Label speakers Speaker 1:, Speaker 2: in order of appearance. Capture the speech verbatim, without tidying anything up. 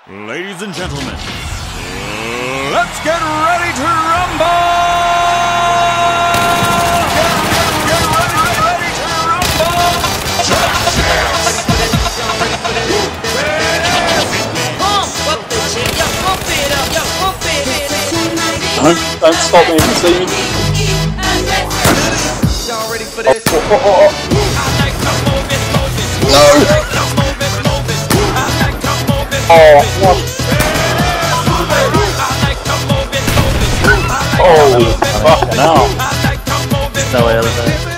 Speaker 1: Ladies and gentlemen, let's get ready to rumble! Get, get, get ready, ready to rumble!
Speaker 2: Pump up the shit, yo, pump it up, yo, pump it.
Speaker 3: Don't, don't stop me, see me.
Speaker 2: Y'all ready for this?
Speaker 3: Oh, oh, oh, oh. No! Oh, what? Oh, fucking hell.
Speaker 4: No way out of that.